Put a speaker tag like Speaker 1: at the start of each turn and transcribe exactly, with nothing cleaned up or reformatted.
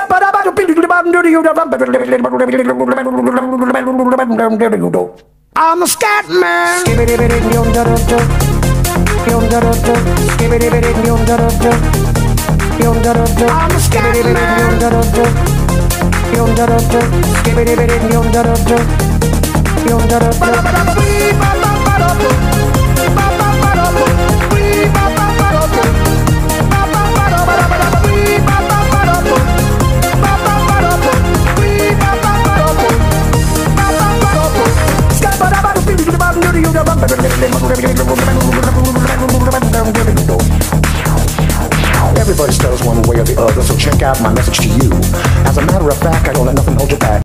Speaker 1: I'm a scat man. I'm a scat
Speaker 2: Everybody stutters one way or the other, so check out my message to you. As a matter of fact, I don't let nothing hold you back.